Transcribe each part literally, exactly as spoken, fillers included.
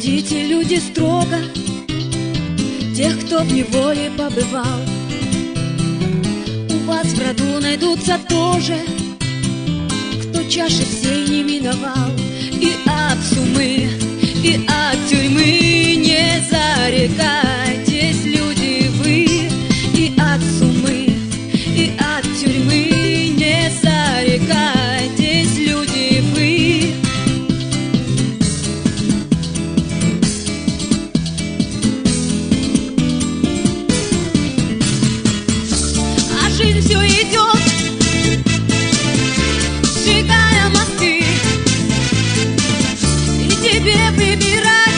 Судите, люди, строго тех, кто в неволе побывал. У вас в роду найдутся тоже, кто чаши всей не миновал. И от сумы, и от тюрьмы не зарекайтесь, люди вы. И от сумы, и от тюрьмы не зарекайтесь, люди вы. А жизнь все идет, сжигая мосты, и тебе выбирать,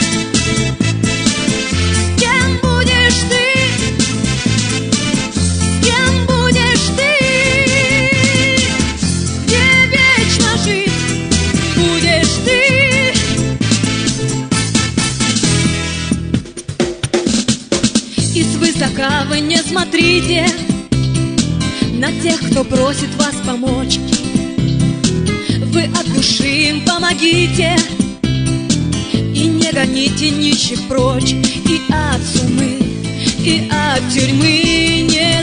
с кем будешь ты, с кем будешь ты, где вечно жить будешь ты. И свысока вы не смотрите на тех, кто просит вас помочь. Вы от души им помогите и не гоните нищих прочь. И от сумы, и от тюрьмы не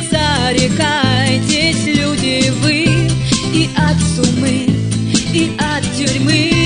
зарекайтесь, люди вы. И от сумы, и от тюрьмы